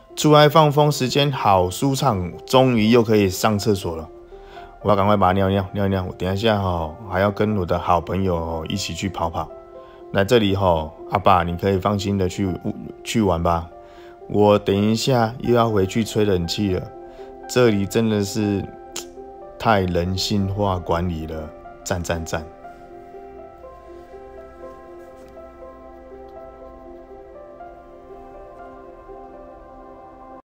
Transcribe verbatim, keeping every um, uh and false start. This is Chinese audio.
出来放风，时间好舒畅，终于又可以上厕所了。我要赶快把它尿尿尿尿，我等一下哈还要跟我的好朋友一起去跑跑。来这里哈，阿爸你可以放心的去去玩吧。我等一下又要回去吹冷气了，这里真的是太人性化管理了，赞赞赞！